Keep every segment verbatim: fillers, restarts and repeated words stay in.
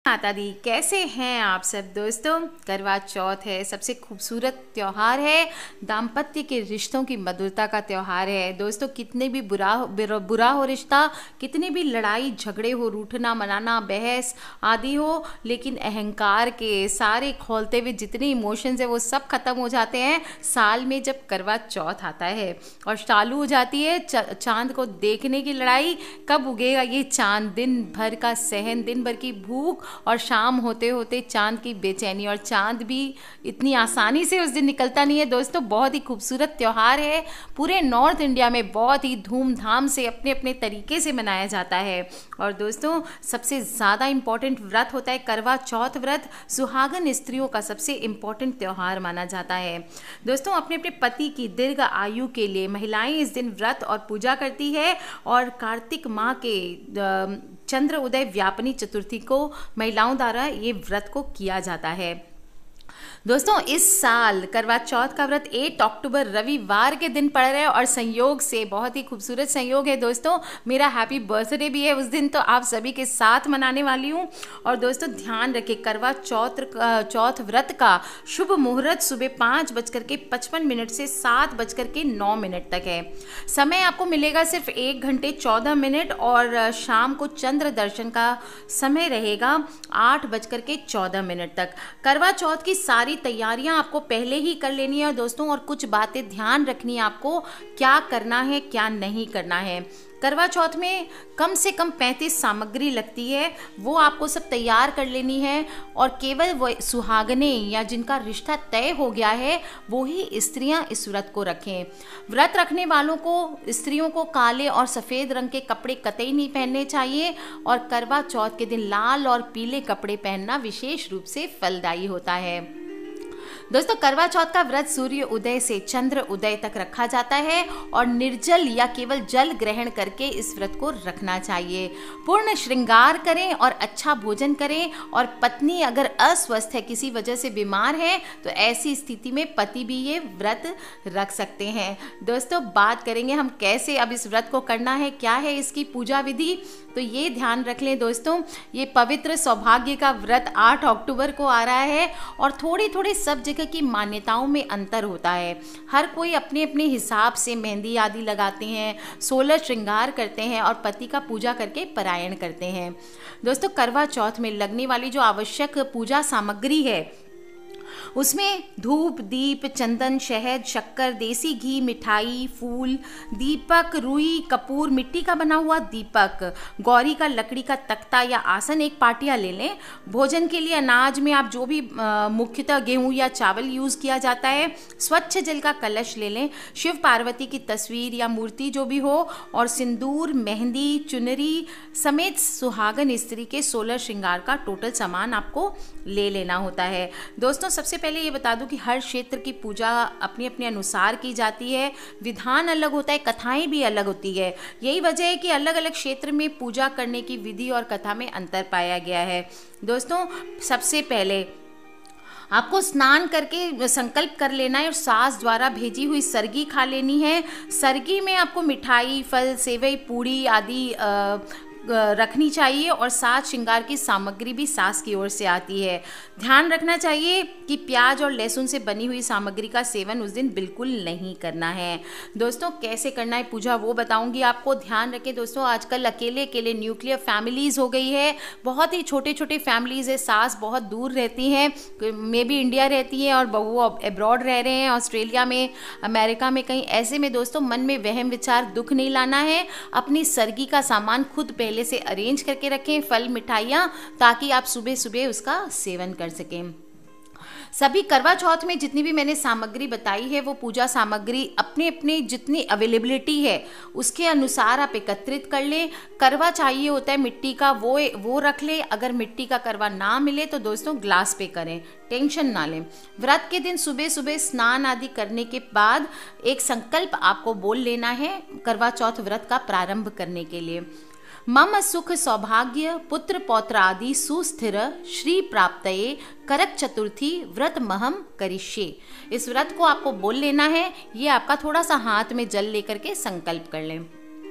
माता दी, कैसे हैं आप सब दोस्तों। करवा चौथ है, सबसे खूबसूरत त्यौहार है, दाम्पत्य के रिश्तों की मधुरता का त्यौहार है दोस्तों। कितने भी बुरा बुरा हो रिश्ता, कितनी भी लड़ाई झगड़े हो, रूठना मनाना बहस आदि हो, लेकिन अहंकार के सारे खोलते हुए जितने इमोशंस है वो सब खत्म हो जाते हैं साल में जब करवा चौथ आता है और चालू हो जाती है चांद को देखने की लड़ाई। कब उगेगा ये चांद, दिन भर का सहन, दिन भर की भूख और शाम होते होते चांद की बेचैनी। और चांद भी इतनी आसानी से उस दिन निकलता नहीं है दोस्तों। बहुत ही खूबसूरत त्यौहार है, पूरे नॉर्थ इंडिया में बहुत ही धूमधाम से अपने अपने तरीके से मनाया जाता है। और दोस्तों सबसे ज़्यादा इम्पॉर्टेंट व्रत होता है करवा चौथ व्रत। सुहागन स्त्रियों का सबसे इम्पॉर्टेंट त्यौहार माना जाता है दोस्तों। अपने अपने पति की दीर्घ आयु के लिए महिलाएं इस दिन व्रत और पूजा करती है। और कार्तिक माह के चंद्र उदय व्यापनी चतुर्थी को महिलाओं द्वारा ये व्रत को किया जाता है दोस्तों। इस साल करवा चौथ का व्रत आठ अक्टूबर रविवार के दिन पड़ रहा है और संयोग से, बहुत ही खूबसूरत संयोग है दोस्तों, मेरा हैप्पी बर्थडे भी है उस दिन, तो आप सभी के साथ मनाने वाली हूँ। और दोस्तों ध्यान रखें, करवा चौथ चौथ व्रत का शुभ मुहूर्त सुबह पाँच बजकर के पचपन मिनट से सात बजकर के नौ मिनट तक है। समय आपको मिलेगा सिर्फ एक घंटे चौदह मिनट और शाम को चंद्र दर्शन का समय रहेगा आठ बजकर के चौदह मिनट तक। करवा चौथ की सारी तैयारियां आपको पहले ही कर लेनी है दोस्तों। और कुछ बातें ध्यान रखनी है आपको, क्या करना है क्या नहीं करना है। करवा चौथ में कम से कम पैंतीस सामग्री लगती है, वो आपको सब तैयार कर लेनी है। और केवल वो सुहागने या जिनका रिश्ता तय हो गया है वो ही स्त्रियां इस व्रत को रखें। व्रत रखने वालों को, स्त्रियों को काले और सफ़ेद रंग के कपड़े कतई नहीं पहनने चाहिए। और करवा चौथ के दिन लाल और पीले कपड़े पहनना विशेष रूप से फलदायी होता है दोस्तों। करवा चौथ का व्रत सूर्य उदय से चंद्र उदय तक रखा जाता है और निर्जल या केवल जल ग्रहण करके इस व्रत को रखना चाहिए। पूर्ण श्रृंगार करें और अच्छा भोजन करें। और पत्नी अगर अस्वस्थ है, किसी वजह से बीमार है, तो ऐसी स्थिति में पति भी ये व्रत रख सकते हैं दोस्तों। बात करेंगे हम कैसे अब इस व्रत को करना है, क्या है इसकी पूजा विधि, तो ये ध्यान रख लें दोस्तों। ये पवित्र सौभाग्य का व्रत आठ अक्टूबर को आ रहा है और थोड़ी थोड़ी सब जगह की मान्यताओं में अंतर होता है। हर कोई अपने अपने हिसाब से मेहंदी आदि लगाते हैं, सोलह श्रृंगार करते हैं और पति का पूजा करके परायण करते हैं दोस्तों। करवा चौथ में लगने वाली जो आवश्यक पूजा सामग्री है उसमें धूप, दीप, चंदन, शहद, शक्कर, देसी घी, मिठाई, फूल, दीपक, रुई, कपूर, मिट्टी का बना हुआ दीपक, गौरी का लकड़ी का तख्ता या आसन एक पाटिया ले लें। भोजन के लिए अनाज में आप जो भी मुख्यतः गेहूं या चावल यूज़ किया जाता है, स्वच्छ जल का कलश ले लें। शिव पार्वती की तस्वीर या मूर्ति जो भी हो, और सिंदूर, मेहंदी, चुनरी समेत सुहागन स्त्री के सोलह श्रृंगार का टोटल सामान आपको ले लेना होता है दोस्तों। सबसे पहले ये बता दूं कि हर क्षेत्र की पूजा अपने अपने अनुसार की जाती है, विधान अलग होता है, कथाएं भी अलग होती है। यही वजह है कि अलग अलग क्षेत्र में पूजा करने की विधि और कथा में अंतर पाया गया है दोस्तों। सबसे पहले आपको स्नान करके संकल्प कर लेना है और सास द्वारा भेजी हुई सरगी खा लेनी है। सरगी में आपको मिठाई, फल, सेवई, पूड़ी आदि आ, रखनी चाहिए और साथ श्रृंगार की सामग्री भी सास की ओर से आती है। ध्यान रखना चाहिए कि प्याज और लहसुन से बनी हुई सामग्री का सेवन उस दिन बिल्कुल नहीं करना है दोस्तों। कैसे करना है पूजा वो बताऊंगी आपको। ध्यान रखें दोस्तों, आजकल अकेले अकेले न्यूक्लियर फैमिलीज़ हो गई है, बहुत ही छोटे छोटे फैमिलीज़ है। सास बहुत दूर रहती हैं, मे बी इंडिया रहती है और बहू अब्रॉड रह रहे हैं, ऑस्ट्रेलिया में, अमेरिका में कहीं। ऐसे में दोस्तों मन में वहम विचार, दुख नहीं लाना है। अपनी सरगी का सामान खुद पहले से अरेंज करके रखें, फल, मिठाइयाँ, ताकि आप सुबह सुबह उसका सेवन कर सकें। सभी करवा चौथ में जितनी भी मैंने सामग्री बताई है वो पूजा सामग्री अपने अपने जितनी अवेलेबिलिटी है उसके अनुसार आप एकत्रित कर लें। करवा चाहिए होता है मिट्टी का, वो वो रख लें। अगर मिट्टी का करवा ना मिले तो दोस्तों ग्लास पे करें, टेंशन ना लें। व्रत के दिन सुबह सुबह स्नान आदि करने के बाद एक संकल्प आपको बोल लेना है करवा चौथ व्रत का प्रारंभ करने के लिए। मम सुख सौभाग्य पुत्र पौत्र आदि सुस्थिर श्री प्राप्तये करक चतुर्थी व्रत महम करिष्ये। इस व्रत को आपको बोल लेना है। ये आपका थोड़ा सा हाथ में जल लेकर के संकल्प कर लें।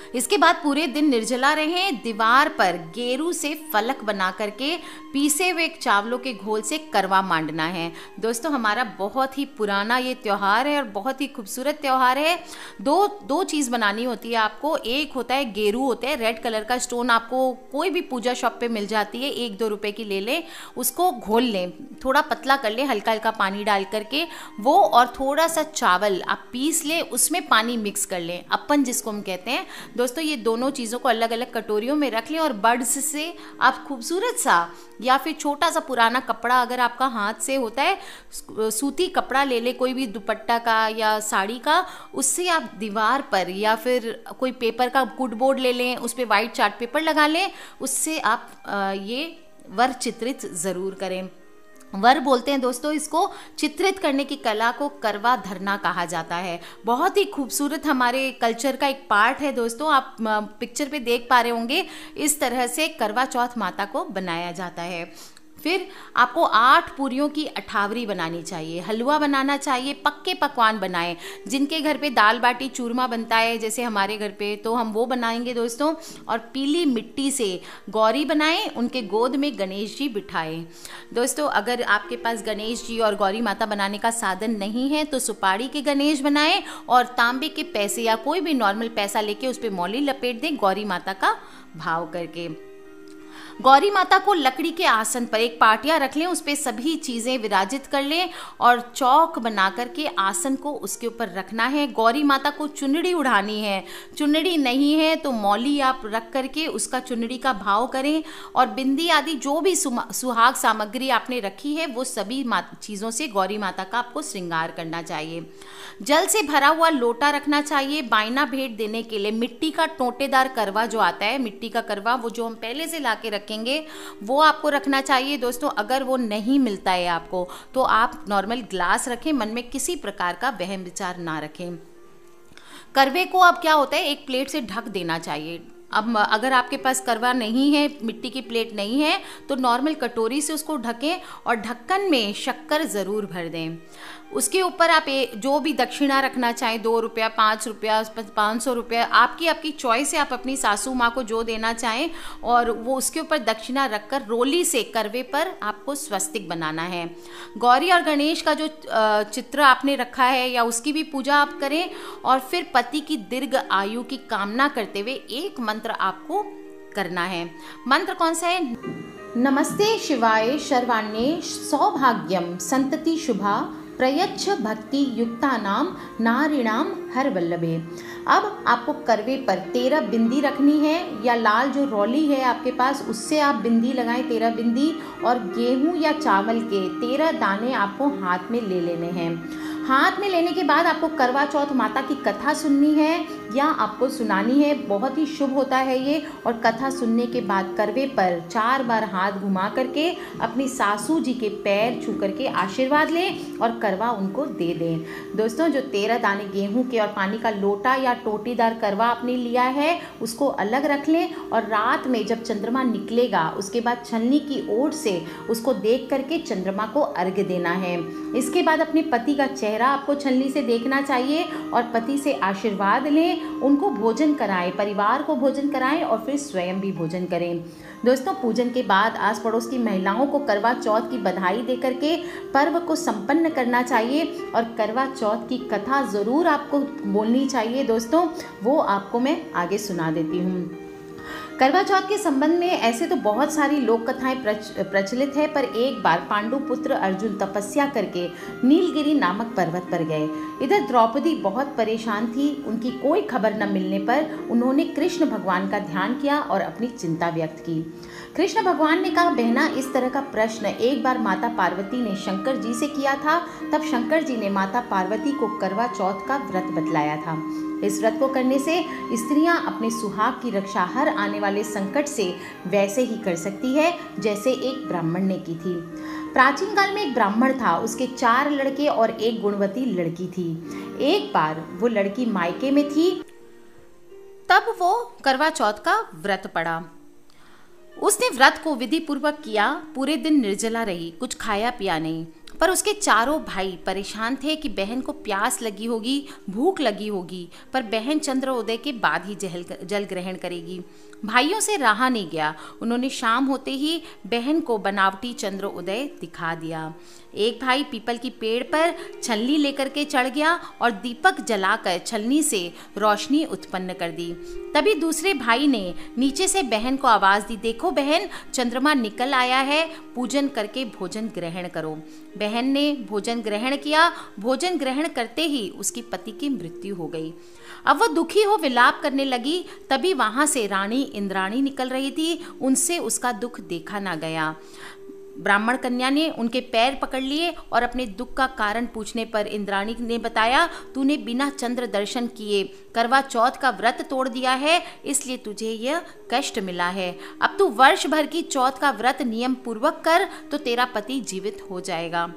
इसके बाद पूरे दिन निर्जला रहें। दीवार पर गेरू से फलक बना करके पीसे हुए चावलों के घोल से करवा मांडना है। दोस्तों हमारा बहुत ही पुराना ये त्यौहार है और बहुत ही खूबसूरत त्यौहार है। दो दो चीज़ बनानी होती है आपको। एक होता है गेरू, होता है रेड कलर का स्टोन, आपको कोई भी पूजा शॉप पे मिल जाती है, एक दो रुपए की ले लें, उसको घोल लें, थोड़ा पतला कर लें हल्का हल्का पानी डाल करके वो, और थोड़ा सा चावल आप पीस लें, उसमें पानी मिक्स कर लें, अपन जिसको हम कहते हैं। दोस्तों ये दोनों चीज़ों को अलग अलग कटोरियों में रख लें और बड्स से आप खूबसूरत सा या फिर छोटा सा पुराना कपड़ा, अगर आपका हाथ से होता है सूती कपड़ा ले ले, कोई भी दुपट्टा का या साड़ी का, उससे आप दीवार पर या फिर कोई पेपर का कुडबोर्ड ले लें, उस पर वाइट चार्ट पेपर लगा लें, उससे आप ये वर चित्रित ज़रूर करें। वर बोलते हैं दोस्तों इसको, चित्रित करने की कला को करवा धरना कहा जाता है। बहुत ही खूबसूरत हमारे कल्चर का एक पार्ट है दोस्तों। आप पिक्चर पे देख पा रहे होंगे, इस तरह से करवा चौथ माता को बनाया जाता है। फिर आपको आठ पूरियों की अठावरी बनानी चाहिए, हलवा बनाना चाहिए, पक्के पकवान बनाएं। जिनके घर पे दाल बाटी चूरमा बनता है जैसे हमारे घर पे, तो हम वो बनाएंगे दोस्तों। और पीली मिट्टी से गौरी बनाएं, उनके गोद में गणेश जी बिठाएं। दोस्तों अगर आपके पास गणेश जी और गौरी माता बनाने का साधन नहीं है तो सुपारी के गणेश बनाएं और तांबे के पैसे या कोई भी नॉर्मल पैसा लेके उस पर मौली लपेट दें गौरी माता का भाव करके। गौरी माता को लकड़ी के आसन पर एक पाटिया रख लें, उस पर सभी चीज़ें विराजित कर लें और चौक बना करके आसन को उसके ऊपर रखना है। गौरी माता को चुनरी उड़ानी है, चुनरी नहीं है तो मौली आप रख करके उसका चुनरी का भाव करें और बिंदी आदि जो भी सुहाग सामग्री आपने रखी है वो सभी चीज़ों से गौरी माता का आपको श्रृंगार करना चाहिए। जल से भरा हुआ लोटा रखना चाहिए बायना भेंट देने के लिए। मिट्टी का टोटेदार करवा जो आता है, मिट्टी का करवा, वो जो हम पहले से ला के रखेंगे वो आपको रखना चाहिए दोस्तों। अगर वो नहीं मिलता है आपको तो आप नॉर्मल ग्लास रखें, मन में किसी प्रकार का वहम विचार ना रखें। करवे को अब क्या होता है, एक प्लेट से ढक देना चाहिए। अब अगर आपके पास करवा नहीं है, मिट्टी की प्लेट नहीं है, तो नॉर्मल कटोरी से उसको ढकें और ढक्कन में शक्कर ज़रूर भर दें। उसके ऊपर आप जो भी दक्षिणा रखना चाहें, दो रुपया, पाँच रुपया, पाँच सौ रुपया, आपकी आपकी चॉइस है, आप अपनी सासू माँ को जो देना चाहें, और वो उसके ऊपर दक्षिणा रखकर रोली से करवे पर आपको स्वस्तिक बनाना है। गौरी और गणेश का जो चित्र आपने रखा है या उसकी भी पूजा आप करें और फिर पति की दीर्घ आयु की कामना करते हुए एक मंत्र आपको करना है। मंत्र कौन सा है? नमस्ते शिवाय शर्वाण्ये सौभाग्यम संतति शुभा प्रयच्छ भक्ति युक्ता नाम नारिणाम हर वल्लभे। अब आपको करवे पर तेरह बिंदी रखनी है, या लाल जो रौली है आपके पास उससे आप बिंदी लगाएं, तेरह बिंदी, और गेहूं या चावल के तेरह दाने आपको हाथ में ले लेने हैं। हाथ में लेने के बाद आपको करवा चौथ माता की कथा सुननी है या आपको सुनानी है, बहुत ही शुभ होता है ये। और कथा सुनने के बाद करवे पर चार बार हाथ घुमा करके अपनी सासू जी के पैर छू करके आशीर्वाद लें और करवा उनको दे दें। दोस्तों जो तेरह दाने गेहूं के और पानी का लोटा या टोटीदार करवा आपने लिया है उसको अलग रख लें, और रात में जब चंद्रमा निकलेगा उसके बाद छलनी की ओर से उसको देख करके चंद्रमा को अर्घ्य देना है। इसके बाद अपने पति का चेहरा आपको छलनी से देखना चाहिए और पति से आशीर्वाद लें, उनको भोजन कराएं, परिवार को भोजन कराएं और फिर स्वयं भी भोजन करें। दोस्तों पूजन के बाद आस पड़ोस की महिलाओं को करवा चौथ की बधाई दे करके पर्व को संपन्न करना चाहिए और करवा चौथ की कथा ज़रूर आपको बोलनी चाहिए दोस्तों, वो आपको मैं आगे सुना देती हूँ। करवा चौथ के संबंध में ऐसे तो बहुत सारी लोक कथाएं प्रच, प्रचलित है, पर एक बार पांडु पुत्र अर्जुन तपस्या करके नीलगिरी नामक पर्वत पर गए। इधर द्रौपदी बहुत परेशान थी, उनकी कोई खबर न मिलने पर उन्होंने कृष्ण भगवान का ध्यान किया और अपनी चिंता व्यक्त की। कृष्ण भगवान ने कहा, बहना इस तरह का प्रश्न एक बार माता पार्वती ने शंकर जी से किया था, तब शंकर जी ने माता पार्वती को करवा चौथ का व्रत बतलाया था। इस व्रत को करने से स्त्रियां अपने सुहाग की रक्षा हर आने वाले संकट से वैसे ही कर सकती है जैसे एक ब्राह्मण ने की थी। प्राचीन काल में एक ब्राह्मण था, उसके चार लड़के और एक गुणवती लड़की थी। एक बार वो लड़की मायके में थी, तब वो करवा चौथ का व्रत पड़ा। उसने व्रत को विधि पूर्वक किया, पूरे दिन निर्जला रही, कुछ खाया पिया नहीं। पर उसके चारों भाई परेशान थे कि बहन को प्यास लगी होगी, भूख लगी होगी, पर बहन चंद्रोदय के बाद ही जल जल ग्रहण करेगी। भाइयों से रहा नहीं गया, उन्होंने शाम होते ही बहन को बनावटी चंद्रोदय दिखा दिया। एक भाई पीपल की पेड़ पर छलनी लेकर के चढ़ गया और दीपक जलाकर छलनी से रोशनी उत्पन्न कर दी। तभी दूसरे भाई ने नीचे से बहन को आवाज दी, देखो बहन, चंद्रमा निकल आया है, पूजन करके भोजन ग्रहण करो। बहन ने भोजन ग्रहण किया। भोजन ग्रहण करते ही उसकी पति की मृत्यु हो गई। अब वह दुखी हो विलाप करने लगी। तभी वहां से रानी इंद्राणी निकल रही थी, उनसे उसका दुख देखा ना गया। ब्राह्मण कन्या ने उनके पैर पकड़ लिए और अपने दुख का कारण पूछने पर इंद्राणी ने बताया, तूने बिना चंद्र दर्शन किए करवा चौथ का व्रत तोड़ दिया है, इसलिए तुझे यह कष्ट मिला है। अब तू वर्ष भर की चौथ का व्रत नियम पूर्वक कर तो तेरा पति जीवित हो जाएगा।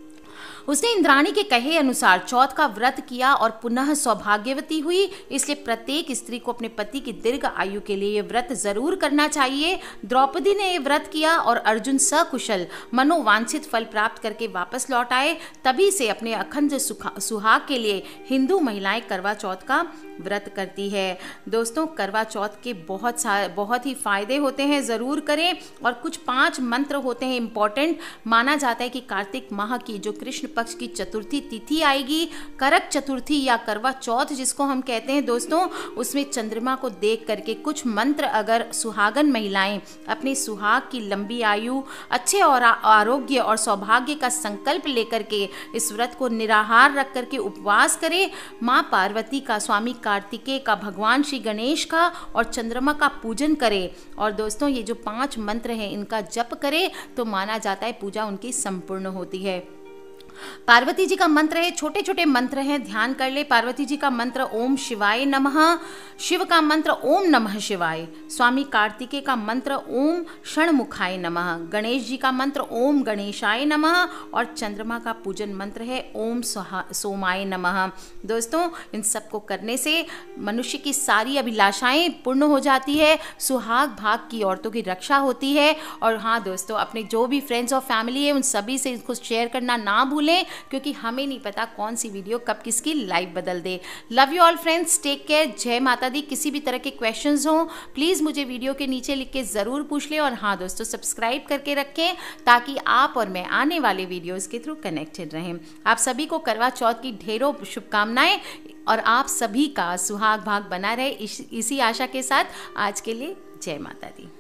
उसने इंद्राणी के कहे अनुसार चौथ का व्रत किया और पुनः सौभाग्यवती हुई। इसलिए प्रत्येक स्त्री को अपने पति की दीर्घ आयु के लिए यह व्रत जरूर करना चाहिए। द्रौपदी ने यह व्रत किया और अर्जुन सकुशल मनोवांछित फल प्राप्त करके वापस लौट आए। तभी से अपने अखंड सुहाग के लिए हिंदू महिलाएं करवा चौथ का व्रत करती है। दोस्तों, करवा चौथ के बहुत सारे बहुत ही फायदे होते हैं, ज़रूर करें। और कुछ पांच मंत्र होते हैं इम्पॉर्टेंट। माना जाता है कि कार्तिक माह की जो कृष्ण पक्ष की चतुर्थी तिथि आएगी, करक चतुर्थी या करवा चौथ जिसको हम कहते हैं दोस्तों, उसमें चंद्रमा को देख करके कुछ मंत्र अगर सुहागन महिलाएं अपने सुहाग की लंबी आयु, अच्छे और आरोग्य और सौभाग्य का संकल्प लेकर के इस व्रत को निराहार रख करके उपवास करें, माँ पार्वती का, स्वामी कार्तिकेय का, भगवान श्री गणेश का और चंद्रमा का पूजन करें और दोस्तों ये जो पांच मंत्र हैं इनका जप करें तो माना जाता है पूजा उनकी संपूर्ण होती है। पार्वती जी का मंत्र है, छोटे छोटे मंत्र हैं, ध्यान कर ले। पार्वती जी का मंत्र ओम शिवाय नमः, शिव का मंत्र ओम नमः शिवाय, स्वामी कार्तिकेय का मंत्र ओम षणमुखाय नमः, गणेश जी का मंत्र ओम गणेशाय नमः और चंद्रमा का पूजन मंत्र है ओम सोमाय नमः। दोस्तों, इन सबको करने से मनुष्य की सारी अभिलाषाएं पूर्ण हो जाती है, सुहाग भाग की औरतों की रक्षा होती है। और हाँ दोस्तों, अपने जो भी फ्रेंड्स और फैमिली है उन सभी से इसको शेयर करना ना भूलें, क्योंकि हमें नहीं पता कौन सी वीडियो कब किसकी लाइफ बदल दे। Love you all friends, take care, जय माता दी। किसी भी तरह के क्वेश्चंस हो प्लीज़ मुझे वीडियो के नीचे लिख के ज़रूर पूछ लें। और हाँ दोस्तों, सब्सक्राइब करके रखें ताकि आप और मैं आने वाले वीडियोस के थ्रू कनेक्टेड रहें। आप सभी को करवा चौथ की ढेरों शुभकामनाएं और आप सभी का सुहाग भाग बना रहे, इस, इसी आशा के साथ आज के लिए जय माता दी।